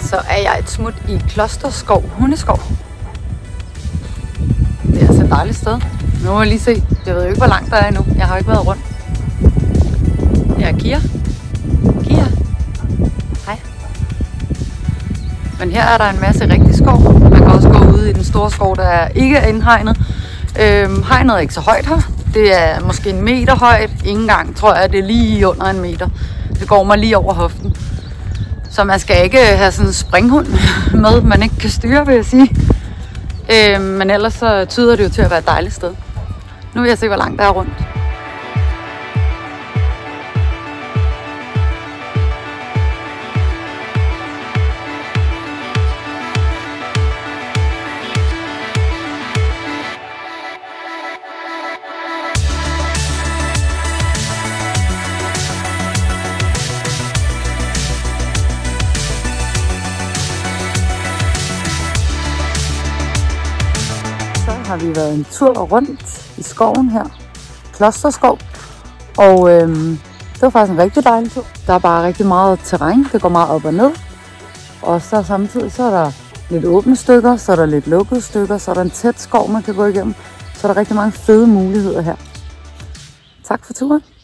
så er jeg et smut i Klosterskov Hundeskov. Det er altså et dejligt sted. Nu må jeg lige se. Jeg ved jo ikke, hvor langt der er endnu. Jeg har ikke været rundt. Her er Kia. Kia. Hej. Men her er der en masse rigtig skov. Man kan også gå ud i den store skov, der ikke er indhegnet. Hegnet er ikke så højt her. Det er måske 1 meter højt. Ingen gang tror jeg, det er lige under 1 meter. Det går mig lige over hoften. Så man skal ikke have sådan en springhund med, man ikke kan styre, vil jeg sige. Men ellers så tyder det jo til at være et dejligt sted. Nu vil jeg se, hvor langt der er rundt. Har vi været en tur rundt i skoven her, Klosterskov, og det var faktisk en rigtig dejlig tur. Der er bare rigtig meget terræn, det går meget op og ned, og så samtidig så er der lidt åbne stykker, så er der lidt lukkede stykker, så er der en tæt skov, man kan gå igennem, så er der rigtig mange fede muligheder her. Tak for turen.